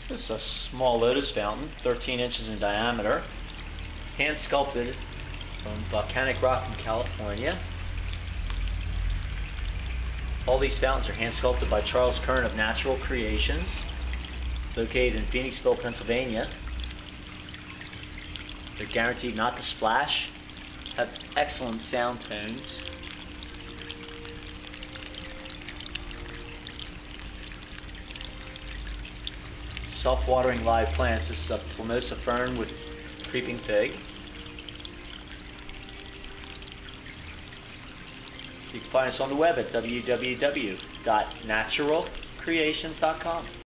This is a small lotus fountain, 13 inches in diameter, hand sculpted from volcanic rock in California. All these fountains are hand sculpted by Charles Kern of Natural Creations, located in Phoenixville, Pennsylvania. They're guaranteed not to splash, have excellent sound tones. Self-watering live plants. This is a Planosa fern with creeping fig. You can find us on the web at www.naturalcreations.com.